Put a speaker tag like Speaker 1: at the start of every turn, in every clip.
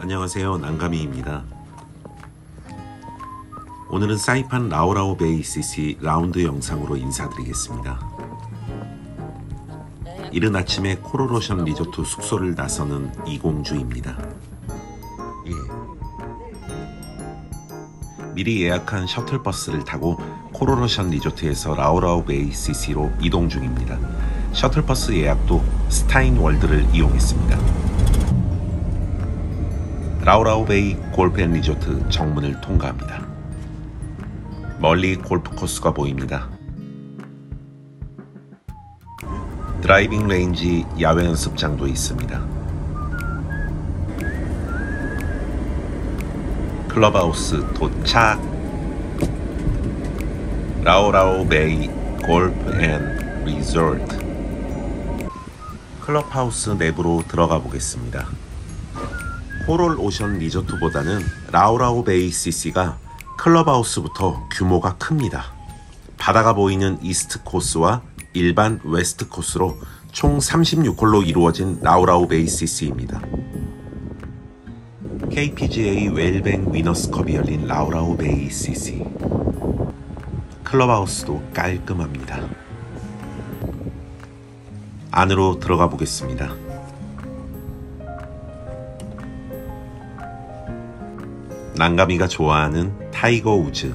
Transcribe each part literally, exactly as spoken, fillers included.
Speaker 1: 안녕하세요, 난가미입니다. 오늘은 사이판 라오라오 베이 씨씨 라운드 영상으로 인사드리겠습니다. 이른 아침에 코로로션 리조트 숙소를 나서는 이공주입니다. 예. 미리 예약한 셔틀버스를 타고 코로로션 리조트에서 라오라오 베이 씨씨로 이동 중입니다. 셔틀버스 예약도 스타인 월드를 이용했습니다. 라오라오 베이 골프 앤 리조트 정문을 통과합니다. 멀리 골프 코스가 보입니다. 드라이빙 레인지 야외 연습장도 있습니다. 클럽하우스 도착. 라오라오 베이 골프 앤 리조트. 클럽하우스 내부로 들어가 보겠습니다. 코럴 오션 리조트보다는 라오라오 베이 씨씨가 클럽하우스부터 규모가 큽니다. 바다가 보이는 이스트 코스와 일반 웨스트 코스로 총 삼십육 홀로 이루어진 라오라오 베이 씨씨입니다. 케이피지에이 웰뱅 위너스컵이 열린 라오라오 베이 씨씨. 클럽하우스도 깔끔합니다. 안으로 들어가 보겠습니다. 난가미가 좋아하는 타이거 우즈.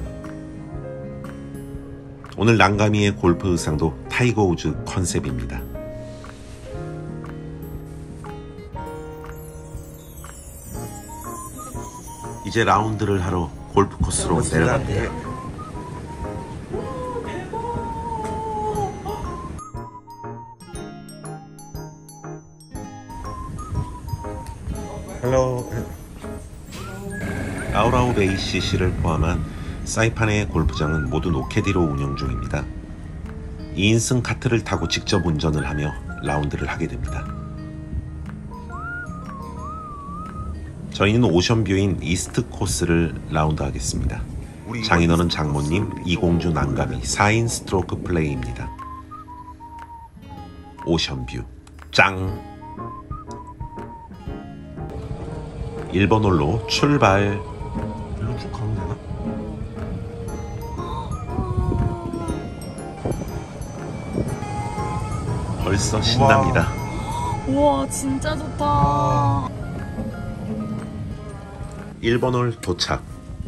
Speaker 1: 오늘 난가미의 골프 의상도 타이거 우즈 컨셉입니다. 이제 라운드를 하러 골프 코스로 내려갑니다. 헬로. 라오라오 베이 씨씨를 포함한 사이판의 골프장은 모두 노캐디로 운영 중입니다. 이 인승 카트를 타고 직접 운전을 하며 라운드를 하게 됩니다. 저희는 오션뷰인 이스트 코스를 라운드 하겠습니다. 장인어른 장모님, 이공주 난가미 사 인 스트로크 플레이입니다. 오션뷰 짱! 일 번 홀로 출발. 일로 쭉 가면 되나? 벌써 신납니다.
Speaker 2: 우와, 진짜 좋다.
Speaker 1: 일 번 홀 도착.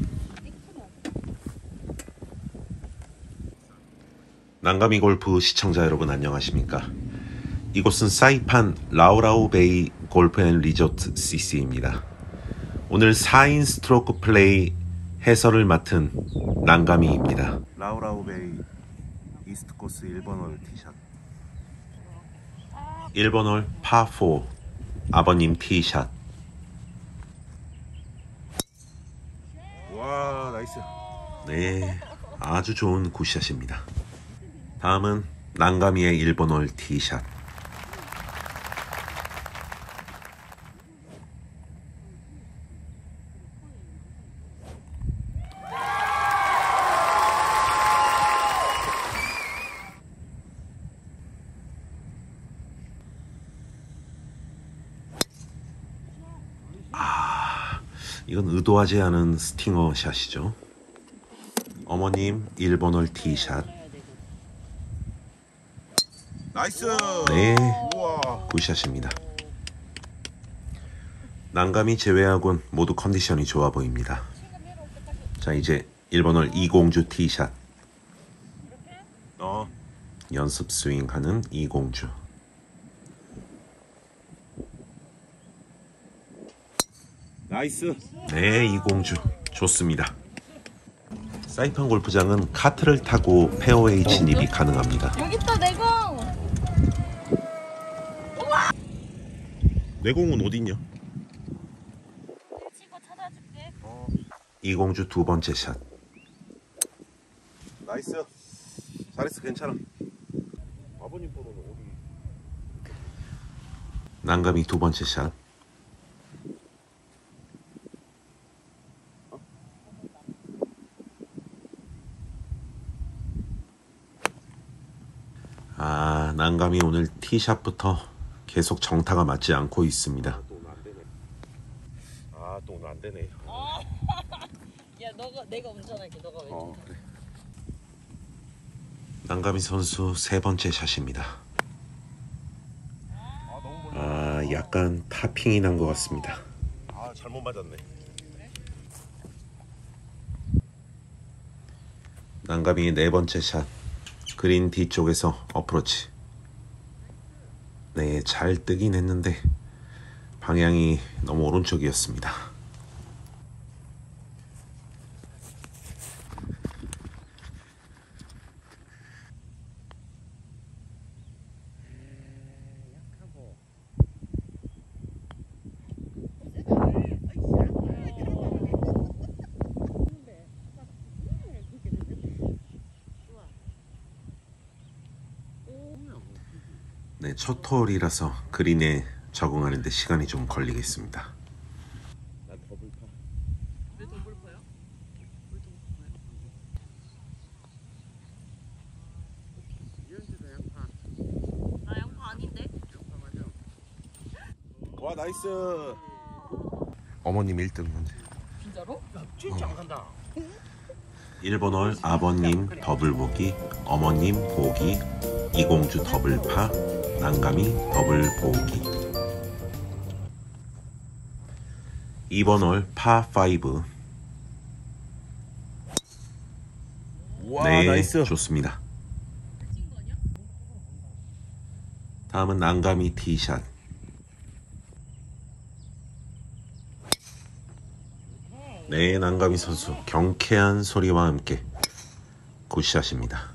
Speaker 1: 난가미 골프 시청자 여러분 안녕하십니까? 이곳은 사이판 라오라오 베이 골프 앤 리조트 씨씨입니다. 오늘 사 인 스트로크 플레이 해설을 맡은 난가미입니다. 라오라오 베이 이스트 코스 일 번 홀 티샷. 일 번 홀 파 사 아버님 티샷. 와, 나이스. 네, 아주 좋은 굿샷입니다. 다음은 난가미의 일 번 홀 티샷. 이건 의도하지 않은 스팅어 샷이죠. 어머님 일 번 홀 티샷. 나이스. 네, 우와. 굿샷입니다. 난감이 제외하곤 모두 컨디션이 좋아 보입니다. 자, 이제 일 번 홀 이공주 티샷. 어. 연습 스윙하는 이공주. 나이스. 네, 이공주 좋습니다. 사이판 골프장은 카트를 타고 페어웨이 진입이 가능합니다.
Speaker 2: 여기 있다, 내 공.
Speaker 1: 내 공은 어딨냐?
Speaker 2: 치고 찾아줄게.
Speaker 1: 어. 이공주 두 번째 샷. 나이스. 잘했어, 괜찮아. 아버님 보러는 어디? 난감이 두 번째 샷. 아, 난감이 오늘 티샷부터 계속 정타가 맞지 않고 있습니다. 아, 또 오늘 안 되네.
Speaker 2: 아. 야, 너가 내가 운전할게. 너가 왼쪽.
Speaker 1: 어, 그래. 난가미 선수 세 번째 샷입니다. 아, 약간 타핑이 난 것 같습니다. 아, 잘못 맞았네. 난가미의 네 번째 샷. 그린 뒤쪽에서 어프로치. 네, 잘 뜨긴 했는데 방향이 너무 오른쪽이었습니다. 네, 첫 홀이라서 그린에 적응하는 데 시간이 좀 걸리겠습니다.
Speaker 2: 왜 더블파요? 왜 더블파요? 나 양파 아닌데?
Speaker 1: 와, 나이스. 어머님 일 등 현재.
Speaker 2: 진짜로?
Speaker 3: 진짜 안 간다.
Speaker 1: 일 번 홀 아버님 더블 보기, 어머님 보기, 이공주 더블파, 난가미 더블 보기. 이 번 홀 파 오.
Speaker 3: 와,
Speaker 1: 네,
Speaker 3: 나이스.
Speaker 1: 좋습니다. 다음은 난가미 티샷. 네, 난가미 선수 경쾌한 소리와 함께 굿샷입니다.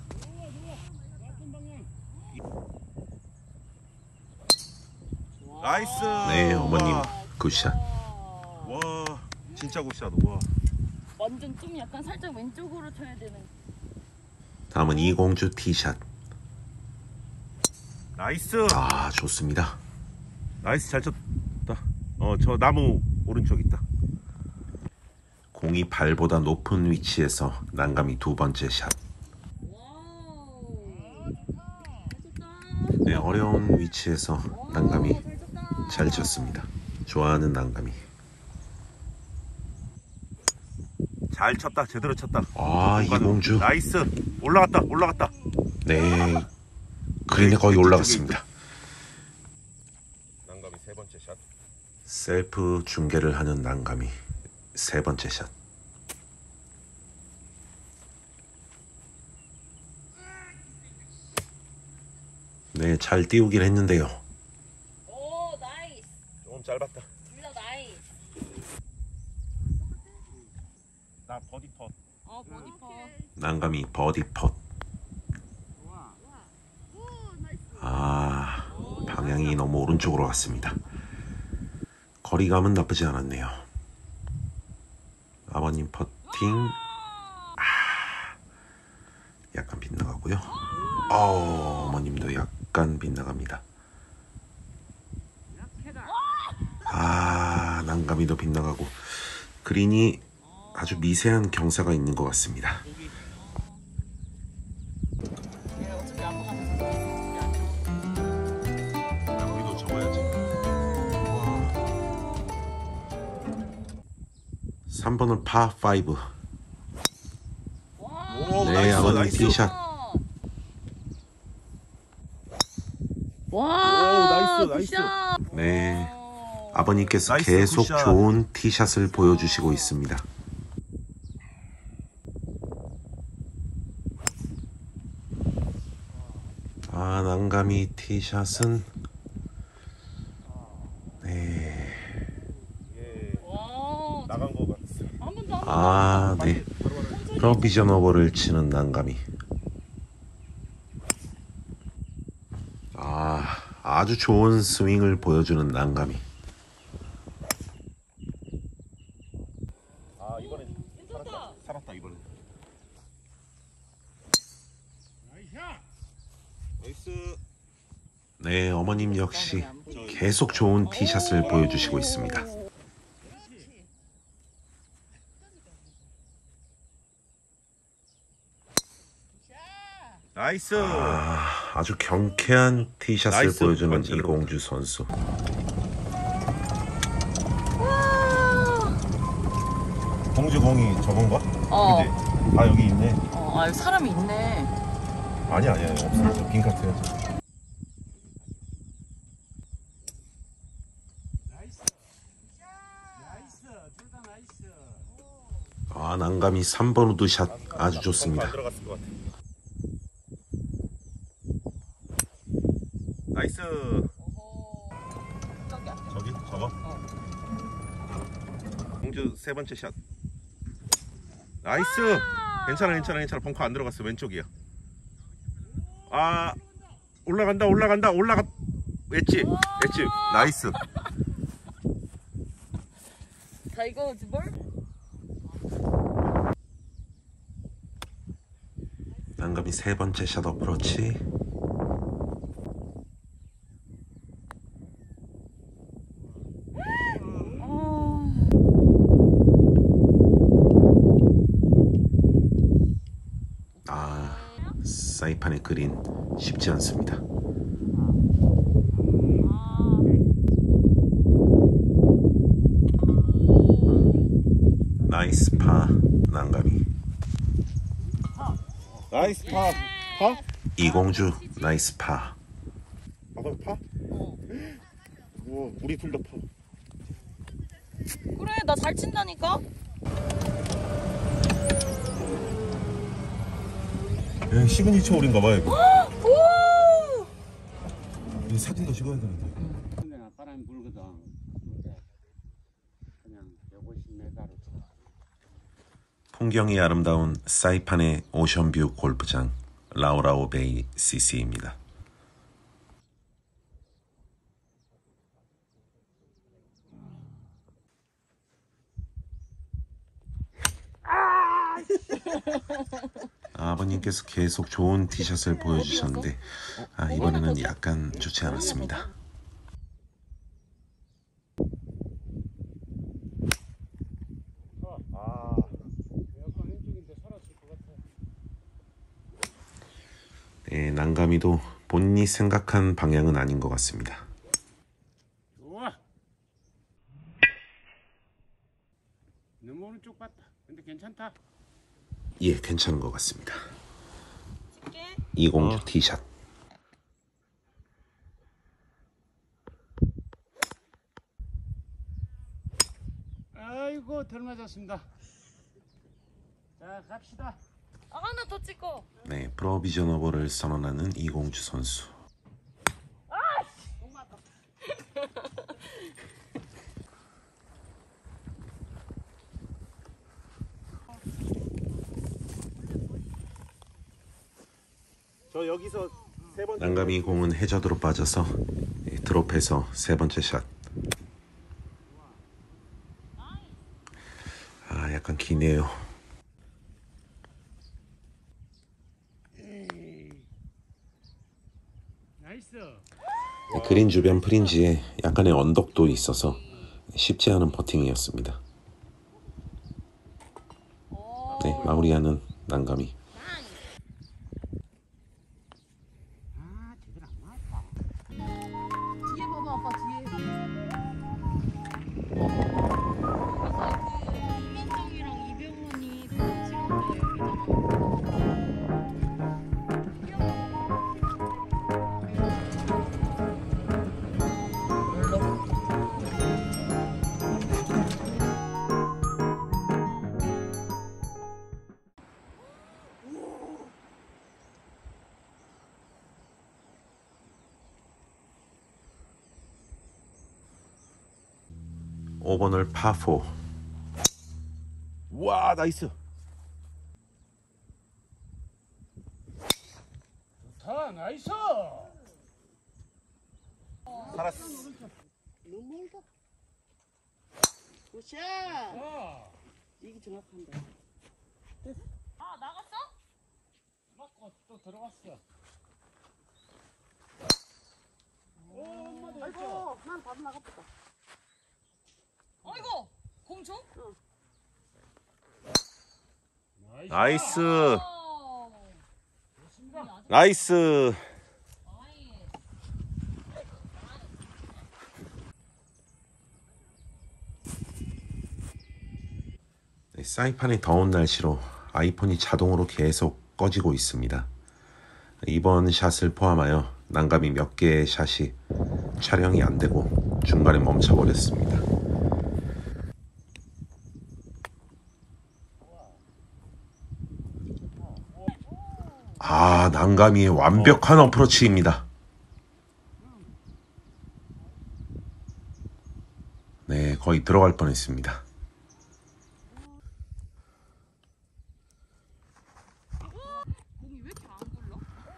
Speaker 3: 나이스.
Speaker 1: 네, 어머님 굿샷.
Speaker 3: 와, 진짜 굿샷. 와.
Speaker 2: 완전 좀 약간 살짝 왼쪽으로 쳐야 되는.
Speaker 1: 다음은 이공주 티샷.
Speaker 3: 나이스.
Speaker 1: 아, 좋습니다.
Speaker 3: 나이스, 잘 쳤다. 어, 저 나무 오른쪽 있다.
Speaker 1: 공이 발보다 높은 위치에서 난감이 두 번째 샷.
Speaker 2: 와우.
Speaker 1: 네, 어려운 위치에서 난감이 잘 쳤습니다. 좋아하는 난감이.
Speaker 3: 잘 쳤다. 제대로 쳤다.
Speaker 1: 아, 이공주.
Speaker 3: 나이스. 올라갔다. 올라갔다.
Speaker 1: 네, 그린에 거의 올라갔습니다.
Speaker 3: 난감이 세 번째 샷.
Speaker 1: 셀프 중계를 하는 난감이 세 번째 샷. 네, 잘 띄우긴 했는데요.
Speaker 2: 오, 나이스.
Speaker 3: 조금 짧았다.
Speaker 2: 둘다 나이스.
Speaker 3: 나 버디 펫.
Speaker 2: 어, 버디 퍼.
Speaker 1: 난감이 버디 펫. 아, 방향이 너무 오른쪽으로 갔습니다. 거리감은 나쁘지 않았네요. 아버님 퍼팅. 아, 약간 빗나가고요. 어, 어머님도 약간 빗나갑니다. 아, 난감이도 빗나가고 그린이 아주 미세한 경사가 있는 것 같습니다.
Speaker 2: 내가 어차피 안 먹어서.
Speaker 1: 우리도 접어야지. 삼 번은 파 오.
Speaker 2: 와.
Speaker 1: 네,
Speaker 3: 나이스,
Speaker 1: 아버님
Speaker 3: 나이스.
Speaker 1: 티샷.
Speaker 2: 와.
Speaker 3: 오, 나이스, 나이스.
Speaker 2: 굿샷.
Speaker 1: 네, 아버님께서
Speaker 3: 나이스,
Speaker 1: 계속
Speaker 3: 굿샷.
Speaker 1: 좋은 티샷을 보여주시고 있습니다. 아, 난감이 티샷은 네,
Speaker 2: 와.
Speaker 3: 나간 거 같았어.
Speaker 2: 한 번도 한 번도.
Speaker 1: 아, 네, 프로비전 오버를 치는 난감이. 아, 아주 좋은 스윙을 보여주는 난감이.
Speaker 3: 아, 이번엔
Speaker 2: 괜찮다.
Speaker 3: 살았다 이번엔. 나이스.
Speaker 1: 네, 어머님 역시 계속 좋은 티샷을 보여주시고 있습니다.
Speaker 3: 나이스.
Speaker 1: 아, 아주 경쾌한 티샷을
Speaker 3: 나이스.
Speaker 1: 보여주는
Speaker 3: 완전
Speaker 1: 이공주 선수.
Speaker 2: 와.
Speaker 3: 공주 공이 저건가?
Speaker 2: 어.
Speaker 3: 그지? 아 여기 있네.
Speaker 2: 어, 아 사람이 있네.
Speaker 3: 아니야 아니야 없어. 빈 카트야.
Speaker 1: 아, 난감이 삼 번 우드샷 아주 좋습니다.
Speaker 3: 안 들어갔을 것 같아. 나이스.
Speaker 2: 어허. 저기 앞에.
Speaker 3: 저기 저거.
Speaker 2: 어.
Speaker 3: 공주 세 번째 샷. 나이스. 괜찮아 괜찮아 괜찮아. 벙커 안 들어갔어. 왼쪽이야. 아 올라간다 올라간다 올라가. 엣지 엣지. 나이스.
Speaker 2: 타이거 볼?
Speaker 1: 난감이 세 번째 샷 어프로치. 아, 사이판의 그린 쉽지 않습니다. 나이스 파 난감이.
Speaker 3: 나이스 파. 파?
Speaker 1: 이공주 나이스 파.
Speaker 3: 아 그럼 파?
Speaker 2: 어.
Speaker 3: 우와 우리 둘 다 파.
Speaker 2: 그래 나 잘 친다니까.
Speaker 3: 야, 시그니처 홀인가 봐 이거.
Speaker 2: 오!
Speaker 3: 이 사진도 찍어야 되는데.
Speaker 4: 근데 바람이 불거든. 그냥 백오십 미터로 쳐.
Speaker 1: 풍경이 아름다운 사이판의 오션뷰 골프장 라오라오 베이 씨씨입니다. 아버님께서 계속 좋은 티샷을 보여주셨는데 아, 이번에는 약간 좋지 않았습니다.
Speaker 3: 아
Speaker 4: 약간 왼쪽인데 살았을 것 같아.
Speaker 1: 네, 난감이도 본인이 생각한 방향은 아닌 것 같습니다.
Speaker 4: 좋아. 너무 오른쪽 봤다. 근데 괜찮다.
Speaker 1: 예, 괜찮은 것 같습니다.
Speaker 2: 찍게.
Speaker 1: 이공주
Speaker 3: 어.
Speaker 1: 티샷.
Speaker 4: 아이고 덜 맞았습니다. 자 갑시다.
Speaker 2: 아 하나 더 찍어.
Speaker 1: 네, 프로비전 오버를 선언하는 이공주 선수.
Speaker 3: 저 여기서 세 번째.
Speaker 1: 난감이 공은 해저드로 빠져서 예, 드롭해서 세 번째 샷. 아, 약간 기네요.
Speaker 4: 나이스.
Speaker 1: 네, 그린 주변 프린지에 약간의 언덕도 있어서 쉽지 않은 퍼팅이었습니다. 네, 마무리하는 난감이.
Speaker 4: 아 제대로 안 맞았다.
Speaker 2: 뒤에 봐봐 아빠 뒤에. 아까 그 이민정이랑 이병헌이 같이 온대 여기잖아.
Speaker 1: 오 번을 파포.
Speaker 3: 와 나이스.
Speaker 4: 좋다. 나이스.
Speaker 3: 살았어.
Speaker 5: 너무 멀다. 굿샷!
Speaker 4: 어.
Speaker 5: 이게 정확한데.
Speaker 2: 아 나갔어?
Speaker 4: 맞고 또 들어갔어. 오 엄마도 있죠.
Speaker 5: 아이고, 난 바로 나갔다.
Speaker 2: 어이구 공 줘?
Speaker 4: 나이스.
Speaker 3: 나이스.
Speaker 2: 어.
Speaker 3: 나이스.
Speaker 2: 아이.
Speaker 1: 네, 사이판의 더운 날씨로 아이폰이 자동으로 계속 꺼지고 있습니다. 이번 샷을 포함하여 난감히 몇 개의 샷이 촬영이 안 되고 중간에 멈춰버렸습니다. 아, 난감이의 완벽한 어프로치입니다. 네, 거의 들어갈 뻔했습니다.
Speaker 2: 공이 왜 이렇게 안 굴러?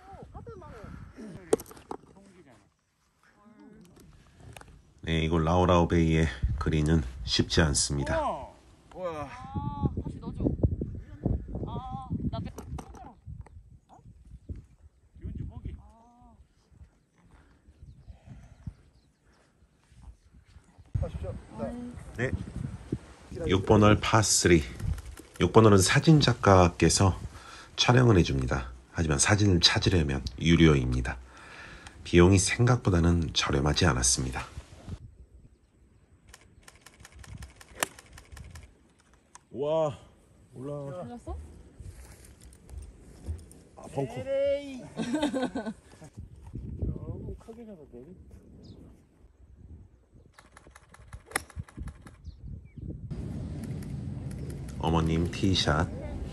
Speaker 1: 네, 이곳 라오라오 베이의 그린은 쉽지 않습니다.
Speaker 4: 어.
Speaker 3: 와.
Speaker 2: 아, 다시 넣어줘. 아, 나 배...
Speaker 4: 윤주 보기.
Speaker 1: 네, 육 번 홀 파삼. 육 번 홀은 사진작가께서 촬영을 해줍니다. 하지만 사진을 찾으려면 유료입니다. 비용이 생각보다는 저렴하지 않았습니다.
Speaker 3: 와. 올라.
Speaker 2: 걸렸어?
Speaker 3: 아, 벙커.
Speaker 4: 너무 크게 가도 돼.
Speaker 1: 어머님 티샷.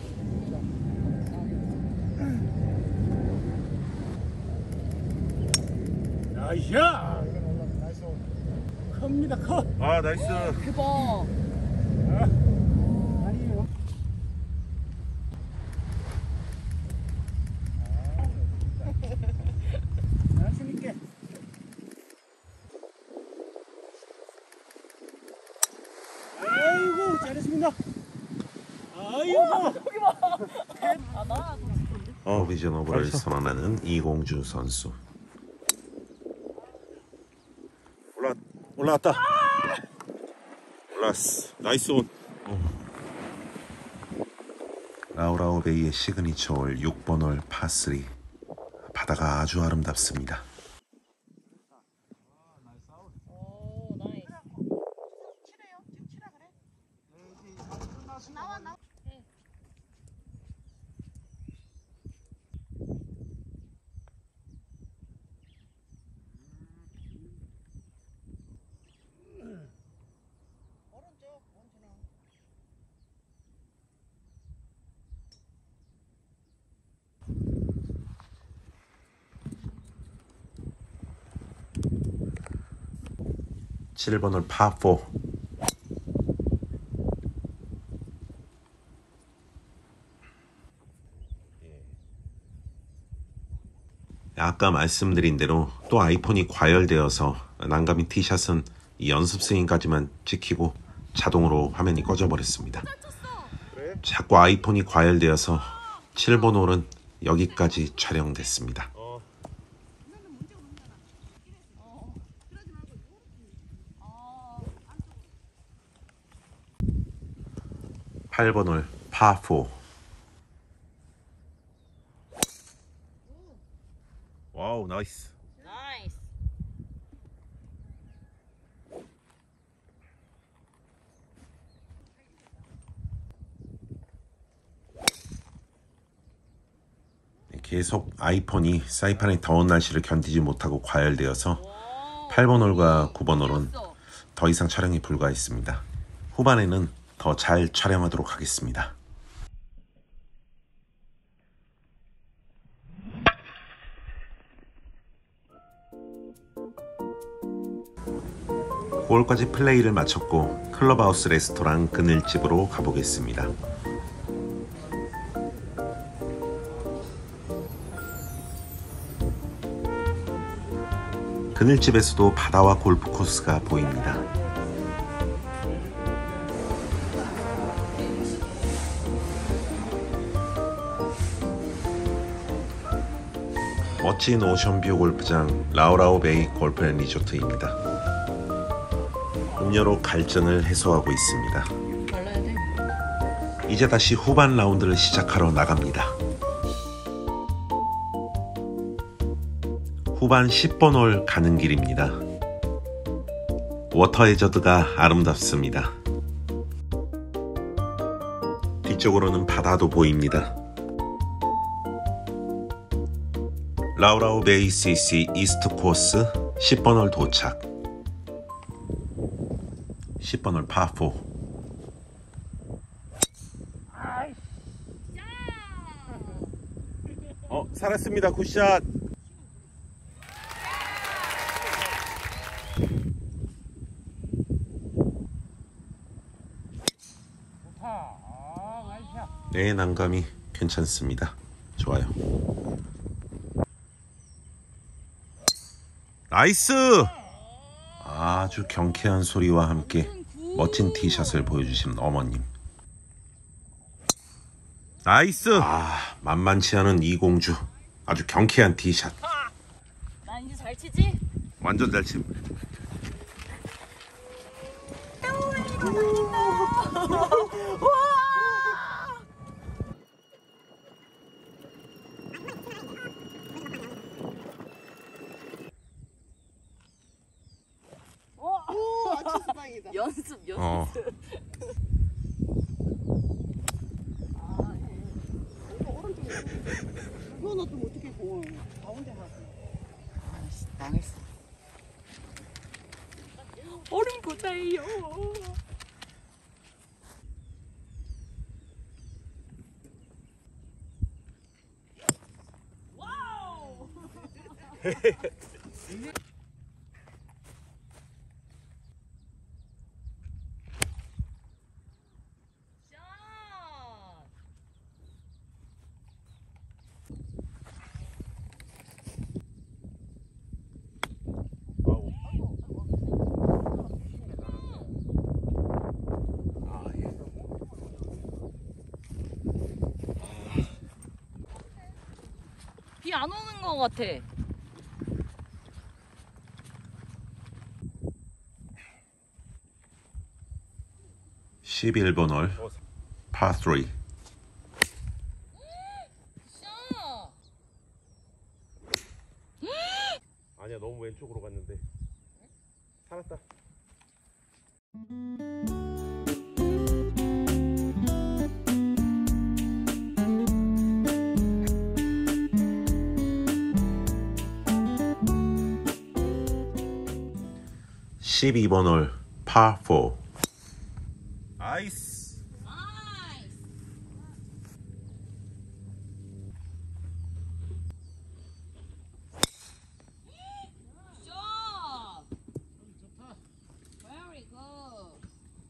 Speaker 4: 나이샤. 큽니다 커.
Speaker 3: 아, 나이스.
Speaker 2: 대박.
Speaker 4: 아니요. 자신 있게. 아이고 잘했습니다. 아이고.
Speaker 2: 아, 나
Speaker 1: 어, 비전 오버를 선언하는 이공주 선수.
Speaker 3: 올라 올라왔다. 올라왔어. 나이스 온.
Speaker 1: 라오라오 베이의 시그니처 홀 육 번 홀 파삼. 바다가 아주 아름답습니다.
Speaker 2: 오, 나이스.
Speaker 5: 칠해요? 지금 칠하 그래? 나와 나와. 오른쪽 원준아.
Speaker 1: 칠 번 홀 파 사. 아까 말씀드린 대로 또 아이폰이 과열되어서 난감이 티샷은 이 연습 스윙까지만 찍히고 자동으로 화면이 꺼져버렸습니다. 자꾸 아이폰이 과열되어서 칠 번 홀은 여기까지 촬영됐습니다.
Speaker 3: 어.
Speaker 1: 팔 번 홀 파 사.
Speaker 3: 와우, 나이스.
Speaker 2: 나이스.
Speaker 1: 계속 아이폰이 사이판의 더운 날씨를 견디지 못하고 과열되어서 팔 번 홀과 구 번 홀은 더 이상 촬영이 불가했습니다. 후반에는 더 잘 촬영하도록 하겠습니다. 구 홀까지 플레이를 마쳤고 클럽하우스 레스토랑 그늘집으로 가보겠습니다. 그늘집에서도 바다와 골프 코스가 보입니다. 멋진 오션뷰 골프장 라오라오 베이 골프앤리조트입니다. 음료로 갈증을 해소하고 있습니다.
Speaker 2: 발라야 돼.
Speaker 1: 이제 다시 후반 라운드를 시작하러 나갑니다. 후반 십 번 홀 가는 길입니다. 워터 해저드가 아름답습니다. 왼쪽으로는 바다도 보입니다. 라우라우 베이 씨씨 이스트 코스 십 번 홀 도착. 십 번 홀 파사.
Speaker 3: 어, 살았습니다. 굿샷.
Speaker 4: 아, 나이스야.
Speaker 1: 네, 난감이 괜찮습니다. 좋아요. 나이스! 아주 경쾌한 소리와 함께 멋진 티샷을 보여주신 어머님. 나이스! 아, 만만치 않은 이공주. 아주 경쾌한 티샷.
Speaker 2: 나 이제 잘 치지?
Speaker 3: 완전 잘 침.
Speaker 5: 오, 아치 수박이다.
Speaker 2: 연습 연습.
Speaker 3: 어.
Speaker 5: 이거 놔두면 어떻게 공을 가운데 하고.
Speaker 2: 아이씨, 망했어. 얼음 보다요. 와우. 샷. 비 안 오는 것 같아.
Speaker 1: 십일 번 홀 파삼.
Speaker 2: 샷.
Speaker 3: 아니야, 너무 왼쪽으로 갔는데. 살았다.
Speaker 1: 십이 번 홀 파사.
Speaker 3: 나이스.
Speaker 2: 나이스. 샷.
Speaker 4: 좋다.
Speaker 2: Very good.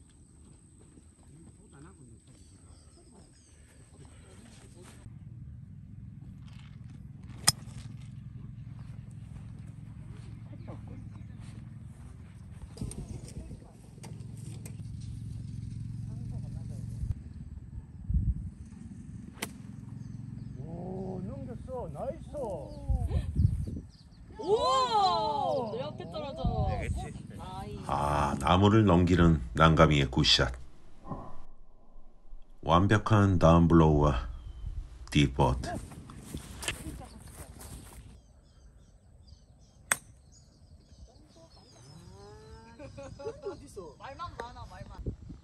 Speaker 4: 오, 넘겼어. 나이스.
Speaker 2: 오! 내 앞에 떨어져.
Speaker 3: 되겠지.
Speaker 2: 나이스.
Speaker 1: 아, 나무를 넘기는 난감이의 굿샷. 완벽한 다운블로우와 딥버드.
Speaker 2: 말만 많아, 말만.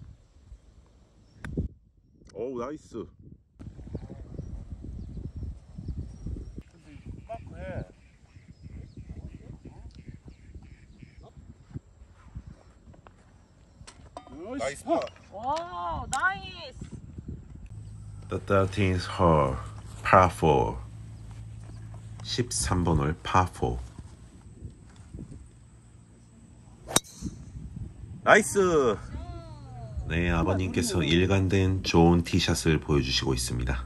Speaker 3: 어우, 나이스.
Speaker 4: 마크해.
Speaker 3: 나이스 파.
Speaker 2: 와우, 나이스.
Speaker 1: The thirteenth hole par 사. 십삼 번 홀 파사.
Speaker 3: 나이스.
Speaker 1: 네, 아버님께서 일관된 좋은 티샷을 보여주시고 있습니다.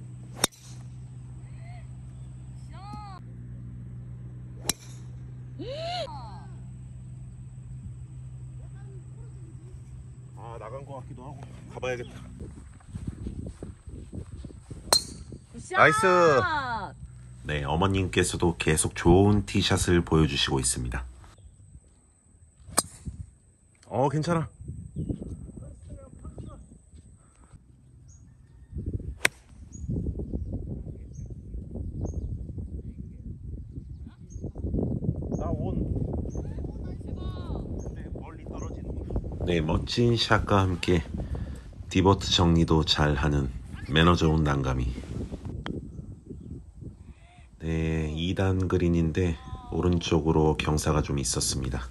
Speaker 3: 아, 나간 거 같기도 하고. 가봐야겠다.
Speaker 2: 굿샷.
Speaker 3: 나이스.
Speaker 1: 네, 어머님께서도 계속 좋은 티샷을 보여주시고 있습니다.
Speaker 3: 어, 괜찮아. 나 온. 근데 멀리 떨어지는 거.
Speaker 1: 네, 멋진 샷과 함께 디보트 정리도 잘하는 매너 좋은 난감이. 네, 이 단 그린인데 오른쪽으로 경사가 좀 있었습니다.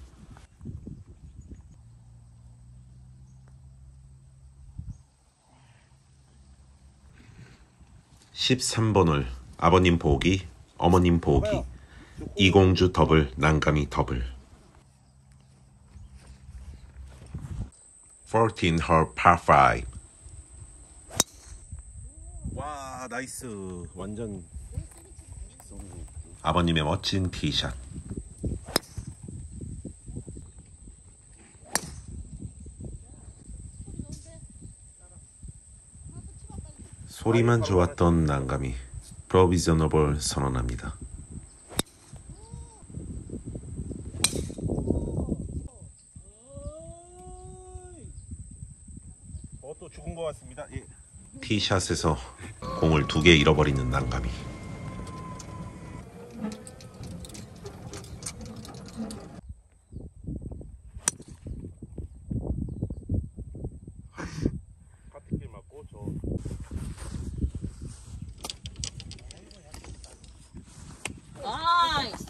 Speaker 1: 십삼 번 홀 아버님 보기, 어머님 보기, 이공주 더블, 난감이 더블. 십사 홀 par 오.
Speaker 3: 와 나이스. 완전
Speaker 1: 아버님의 멋진 티샷. 소리만 좋았던 난감이 프로비저너블 선언합니다.
Speaker 3: 어, 또 죽은 것 같습니다. 예.
Speaker 1: 티샷에서 공을 두 개 잃어버리는 난감이.
Speaker 3: 카트길 맞고 저
Speaker 2: 나이스.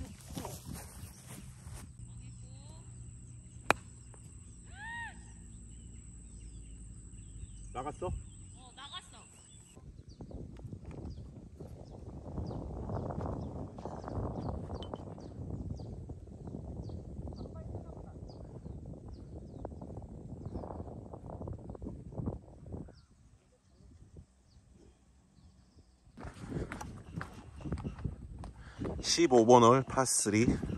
Speaker 3: 나갔어?
Speaker 2: 어, 나갔어.
Speaker 1: 십오 번 홀 파삼.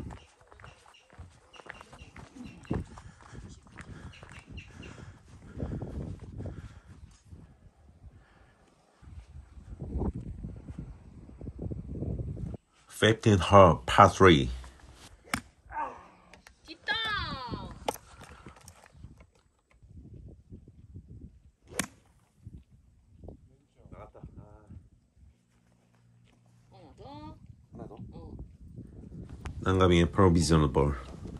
Speaker 1: 십오 홀 파삼.
Speaker 2: 뒷땅.
Speaker 3: 나갔다.
Speaker 2: 하나 더.
Speaker 3: 하나 더.
Speaker 2: 어.
Speaker 1: 난감이의 프로비저너블.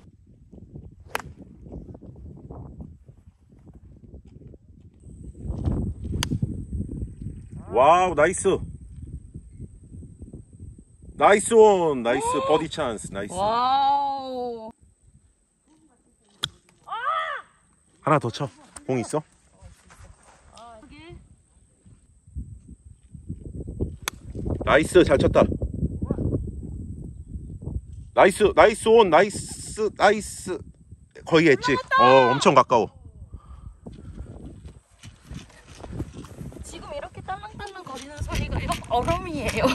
Speaker 3: 와우 나이스. 나이스 온. 나이스 버디 찬스. 나이스.
Speaker 2: 와우.
Speaker 3: 하나 더 쳐. 공 있어?
Speaker 2: 아, 여기.
Speaker 3: 나이스 잘 쳤다. 나이스 나이스 온. 나이스 나이스. 거의 했지. 어 엄청 가까워.
Speaker 2: 지금 이렇게 딸랑딸랑 거리는 소리가 이렇게 얼음이에요.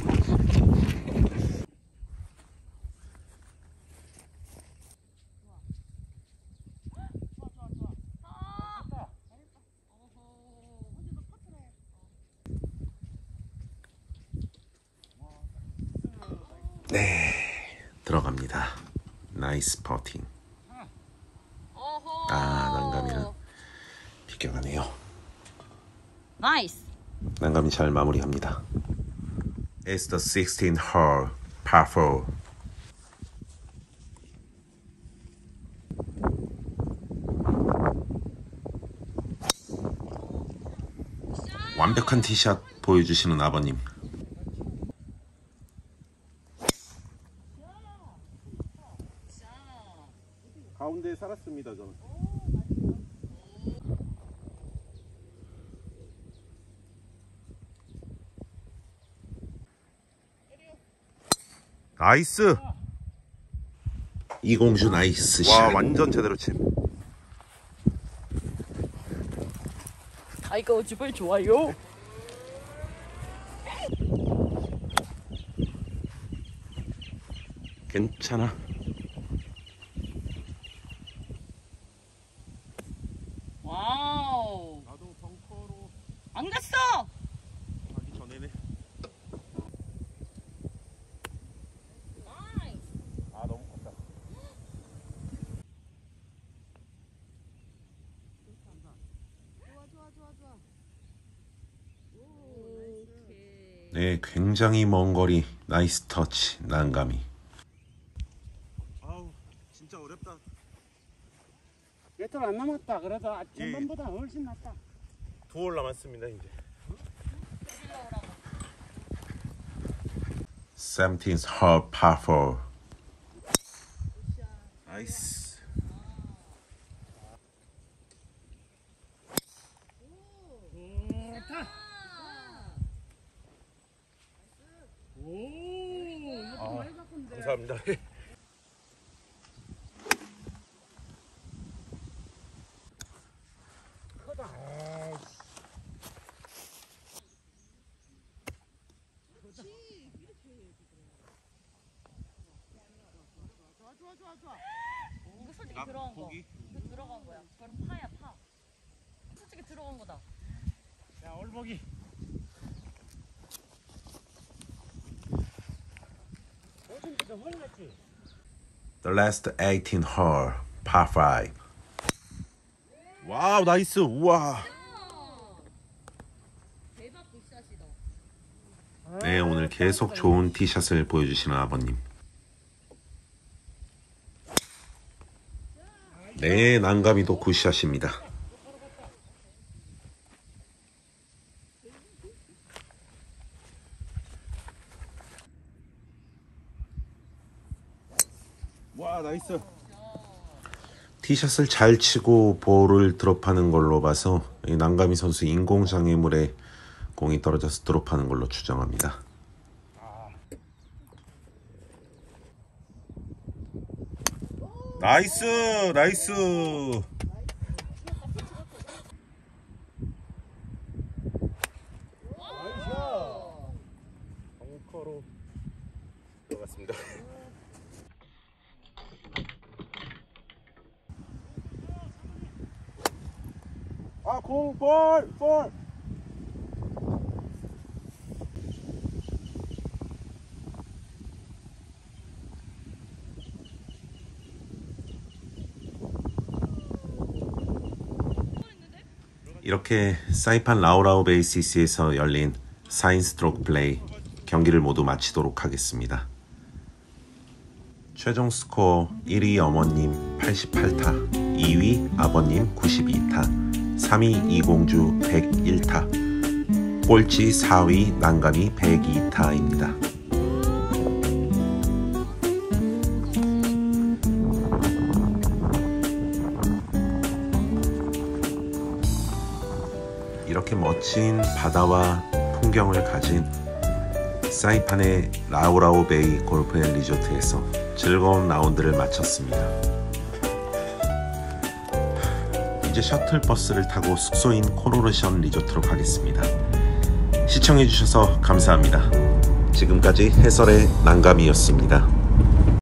Speaker 1: 네, 들어갑니다. 나이스 퍼팅.
Speaker 2: 어허.
Speaker 1: 아, 난감이는 비껴가네요.
Speaker 2: 나이스.
Speaker 1: 난감이 잘 마무리합니다. It's the sixteenth hole, par four. 완벽한 티샷 보여주시는 아버님.
Speaker 3: 가운데 살았습니다 저는. 나이스.
Speaker 1: 이공주 나이스
Speaker 3: 와
Speaker 1: 샷.
Speaker 3: 완전 제대로 침.
Speaker 2: 타이거 집을 좋아요.
Speaker 1: 괜찮아.
Speaker 2: 와우.
Speaker 3: 나도 벙커로
Speaker 2: 안 갔어.
Speaker 3: 가기 전에네.
Speaker 2: 나이스.
Speaker 3: 아 너무 컸다.
Speaker 5: 좋아 좋아 좋아 좋아.
Speaker 2: 오케이.
Speaker 1: 네, 굉장히 먼 거리 나이스 터치 난감이.
Speaker 3: 아우 진짜 어렵다.
Speaker 4: 몇 톨 안 남았다. 그래도
Speaker 3: 예.
Speaker 4: 전반보다 훨씬 낫다.
Speaker 3: 두 홀 남았습니다 이제.
Speaker 1: seventeenth hole par four.
Speaker 3: 나이스.
Speaker 4: 좋다. 오, 이거 많이 바꾼데.
Speaker 3: 감사합니다.
Speaker 4: 크다. 좋아, 좋아, 좋아, 좋아.
Speaker 2: 이거 솔직히 들어간 거.
Speaker 3: 보기?
Speaker 2: 이거 들어간 거야. 그럼 파야 파. 솔직히 들어간 거다.
Speaker 4: 자, 올보기. 어딘지도 몰랐지.
Speaker 1: The last eighteenth hole par five.
Speaker 3: 와우 나이스. 우와.
Speaker 2: 대박 굿샷이다.
Speaker 1: 네, 오늘 계속 좋은 티샷을 보여주시는 아버님. 네, 난감이도 굿샷입니다.
Speaker 3: 와 나이스.
Speaker 1: 티샷을 잘 치고 볼을 드롭하는 걸로 봐서 이 난감이 선수 인공장애물에 공이 떨어져서 드롭하는 걸로 추정합니다.
Speaker 3: 나이스 나이스. 벙커로 들어갔습니다. 아, 공, 볼, 볼.
Speaker 1: 이렇게 사이판 라오라오 베이 씨씨에서 열린 사인 스트로크 플레이 경기를 모두 마치도록 하겠습니다. 최종 스코어 일 위 어머님 팔십팔 타, 이 위 아버님 구십이 타, 삼 위 이공주 백일 타, 꼴찌 사 위 난감이 백이 타입니다. 이렇게 멋진 바다와 풍경을 가진 사이판의 라오라오 베이 골프 앤 리조트에서 즐거운 라운드를 마쳤습니다. 이제 셔틀버스를 타고 숙소인 코로르션 리조트로 가겠습니다. 시청해주셔서 감사합니다. 지금까지 해설의 난감이었습니다.